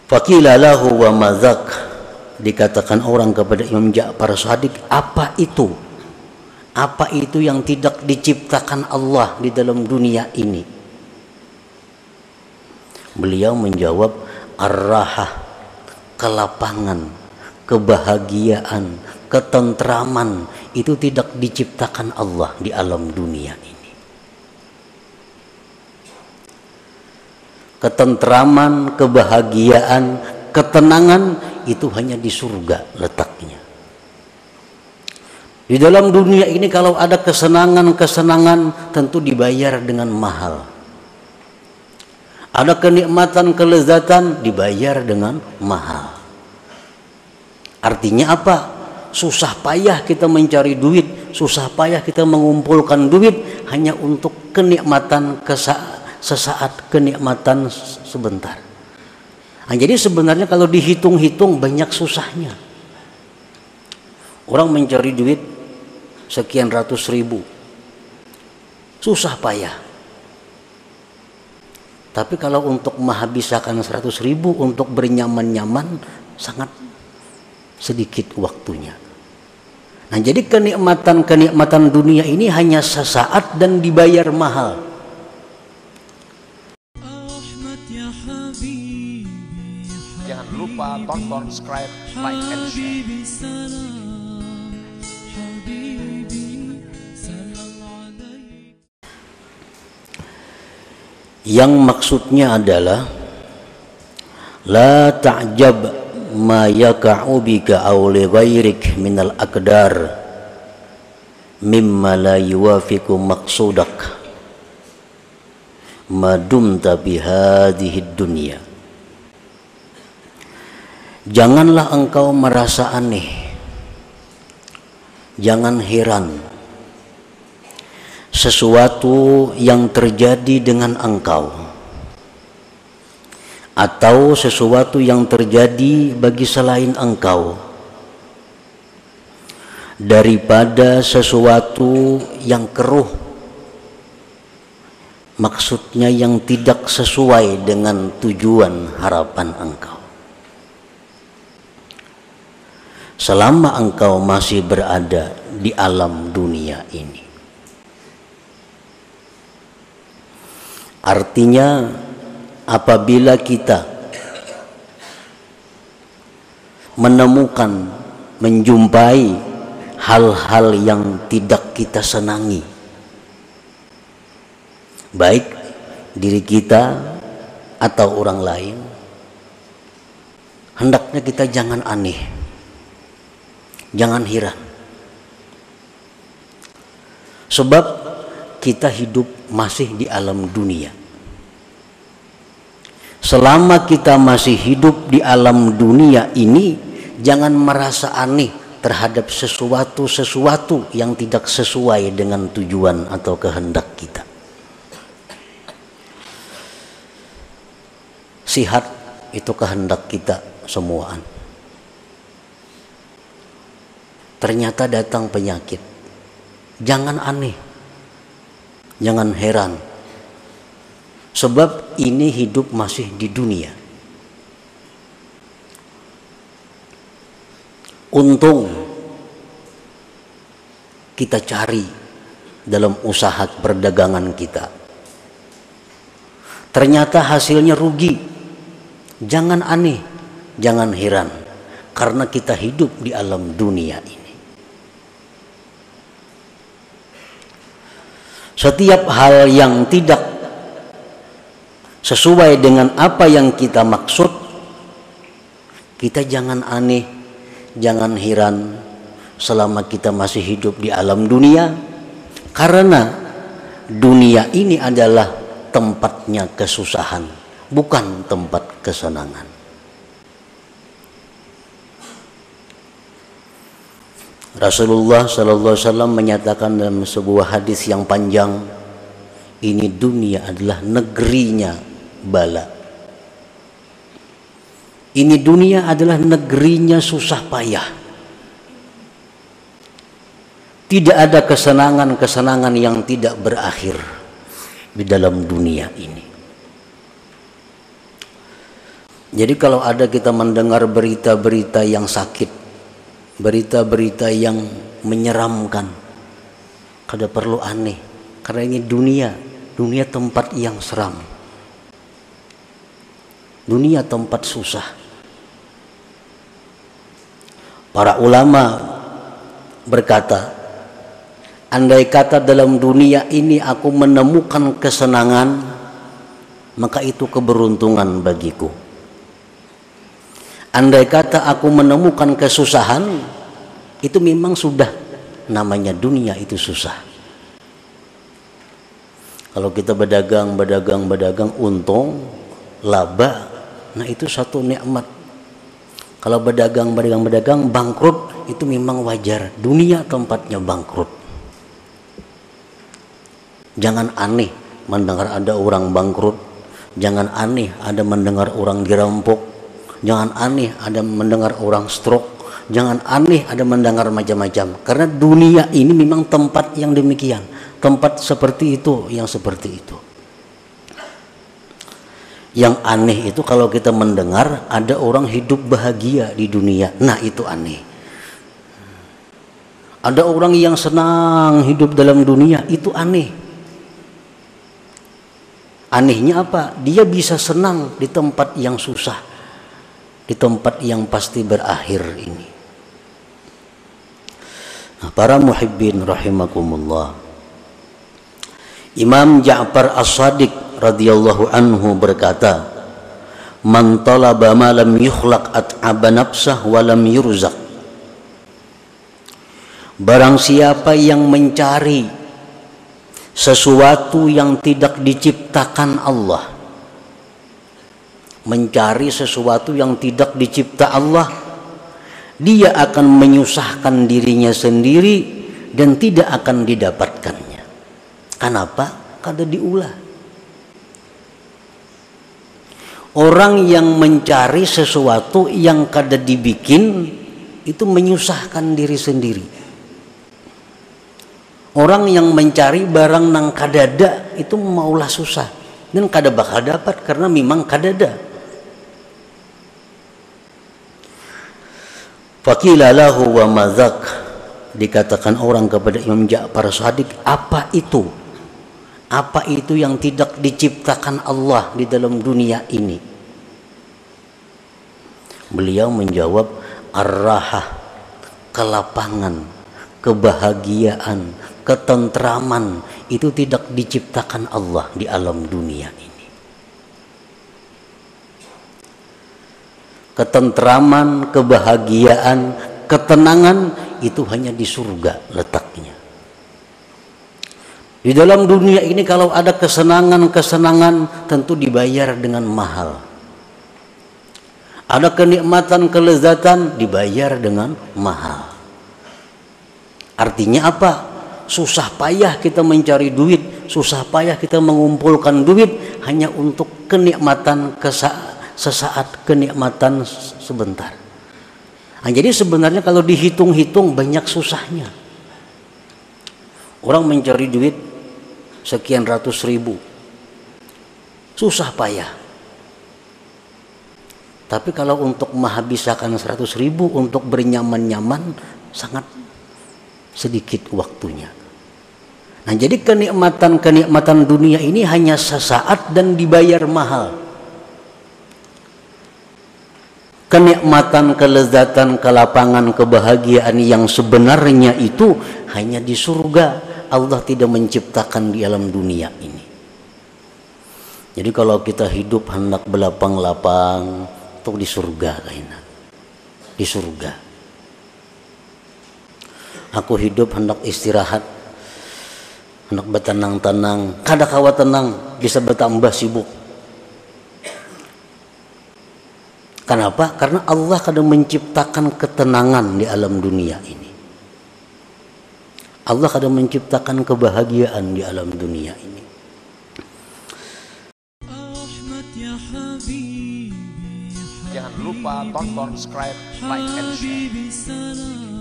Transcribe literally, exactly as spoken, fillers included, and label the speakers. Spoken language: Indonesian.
Speaker 1: Faqila lahu wa madzak, dikatakan orang kepada Imam Ja'far Shadiq, apa itu? Apa itu yang tidak diciptakan Allah di dalam dunia ini? Beliau menjawab, ar-rahah, kelapangan, kebahagiaan, ketentraman itu tidak diciptakan Allah di alam dunia ini. Ketentraman, kebahagiaan, ketenangan itu hanya di surga letaknya. Di dalam dunia ini kalau ada kesenangan-kesenangan tentu dibayar dengan mahal. Ada kenikmatan, kelezatan dibayar dengan mahal. Artinya apa? Susah payah kita mencari duit, susah payah kita mengumpulkan duit hanya untuk kenikmatan kesa sesaat, kenikmatan sebentar. Nah, jadi sebenarnya kalau dihitung-hitung banyak susahnya. Orang mencari duit sekian ratus ribu, susah payah. Tapi kalau untuk menghabiskan seratus ribu untuk bernyaman-nyaman sangat sedikit waktunya. Nah, jadi kenikmatan-kenikmatan dunia ini hanya sesaat dan dibayar mahal.
Speaker 2: Jangan lupa tonton, subscribe, like, and share.
Speaker 1: Yang maksudnya adalah la ta'jab ma yaka'u bika aw li ghairik minal aqdar mimma la yuwafiqu maqsudak ma dumta bihadhihi dunya. Janganlah engkau merasa aneh, jangan heran sesuatu yang terjadi dengan engkau atau sesuatu yang terjadi bagi selain engkau daripada sesuatu yang keruh, maksudnya yang tidak sesuai dengan tujuan harapan engkau. Selama engkau masih berada di alam dunia ini. Artinya apabila kita menemukan, menjumpai hal-hal yang tidak kita senangi, baik diri kita atau orang lain, hendaknya kita jangan aneh, jangan heran. Sebab kita hidup masih di alam dunia. Selama kita masih hidup di alam dunia ini, jangan merasa aneh terhadap sesuatu-sesuatu yang tidak sesuai dengan tujuan atau kehendak kita. Sihat itu kehendak kita semuaan. Ternyata datang penyakit. Jangan aneh, jangan heran. Sebab ini hidup masih di dunia. Untung kita cari dalam usaha perdagangan kita. Ternyata hasilnya rugi. Jangan aneh, jangan heran. Karena kita hidup di alam dunia ini. Setiap hal yang tidak sesuai dengan apa yang kita maksud, kita jangan aneh, jangan heran selama kita masih hidup di alam dunia, karena dunia ini adalah tempatnya kesusahan, bukan tempat kesenangan. Rasulullah Sallallahu Alaihi Wasallam menyatakan dalam sebuah hadis yang panjang, ini dunia adalah negerinya bala. Ini dunia adalah negerinya susah payah. Tidak ada kesenangan-kesenangan yang tidak berakhir di dalam dunia ini. Jadi kalau ada kita mendengar berita-berita yang sakit, berita-berita yang menyeramkan, kada perlu aneh, karena ini dunia, dunia tempat yang seram, dunia tempat susah. Para ulama berkata, andai kata dalam dunia ini aku menemukan kesenangan, maka itu keberuntungan bagiku. Andai kata aku menemukan kesusahan, itu memang sudah namanya dunia itu susah. Kalau kita berdagang, berdagang, berdagang, untung, laba, nah itu satu nikmat. Kalau berdagang, berdagang, berdagang, bangkrut, itu memang wajar. Dunia tempatnya bangkrut. Jangan aneh mendengar ada orang bangkrut. Jangan aneh ada mendengar orang dirampok. Jangan aneh ada mendengar orang stroke. Jangan aneh ada mendengar macam-macam. Karena dunia ini memang tempat yang demikian. Tempat seperti itu, yang seperti itu. Yang aneh itu kalau kita mendengar ada orang hidup bahagia di dunia. Nah itu aneh. Ada orang yang senang hidup dalam dunia. Itu aneh. Anehnya apa? Dia bisa senang di tempat yang susah, di tempat yang pasti berakhir ini. Nah, para muhibbin rahimakumullah, Imam Ja'far As-Shadiq radhiyallahu anhu berkata, man talaba ma lam yukhlaq at'aba nafsah wa lam yurzaq. Barang siapa yang mencari sesuatu yang tidak diciptakan Allah, mencari sesuatu yang tidak dicipta Allah, dia akan menyusahkan dirinya sendiri dan tidak akan didapatkannya. Kenapa? Kada diulah. Orang yang mencari sesuatu yang kada dibikin itu menyusahkan diri sendiri. Orang yang mencari barang nang kadada itu maulah susah dan kada bakal dapat karena memang kadada. Faqila lahu wa madzak, dikatakan orang kepada Imam Ja'far Shadiq, apa itu? Apa itu yang tidak diciptakan Allah di dalam dunia ini? Beliau menjawab, ar-rahah, kelapangan, kebahagiaan, ketentraman itu tidak diciptakan Allah di alam dunia ini. Ketentraman, kebahagiaan, ketenangan itu hanya di surga letaknya. Di dalam dunia ini kalau ada kesenangan-kesenangan tentu dibayar dengan mahal. Ada kenikmatan, kelezatan dibayar dengan mahal. Artinya apa? Susah payah kita mencari duit, susah payah kita mengumpulkan duit hanya untuk kenikmatan kesa sesaat, kenikmatan sebentar. Nah, jadi sebenarnya kalau dihitung-hitung banyak susahnya. Orang mencari duit sekian ratus ribu, susah payah. Tapi kalau untuk menghabiskan seratus ribu untuk bernyaman-nyaman sangat sedikit waktunya. Nah, jadi kenikmatan-kenikmatan dunia ini hanya sesaat dan dibayar mahal. Kenikmatan, kelezatan, kelapangan, kebahagiaan yang sebenarnya itu hanya di surga. Allah tidak menciptakan di alam dunia ini. Jadi kalau kita hidup hendak belapang-lapang, itu di surga kayaknya. Di surga. Aku hidup hendak istirahat, hendak bertenang-tenang, kada kawa tenang, bisa bertambah sibuk. Kenapa? Karena Allah kadang menciptakan ketenangan di alam dunia ini. Allah kadang menciptakan kebahagiaan di alam dunia ini.
Speaker 2: Jangan lupa tonton, subscribe, like, and share.